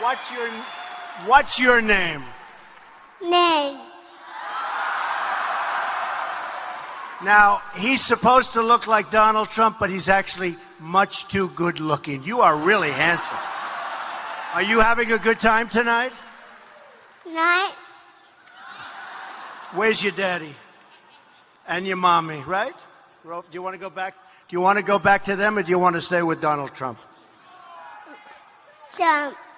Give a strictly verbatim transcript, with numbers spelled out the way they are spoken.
What's your, what's your name? Name. Now, he's supposed to look like Donald Trump, but he's actually much too good looking. You are really handsome. Are you having a good time tonight? Night. Where's your daddy? And your mommy, right? Do you want to go back? Do you want to go back to them, or do you want to stay with Donald Trump? Trump.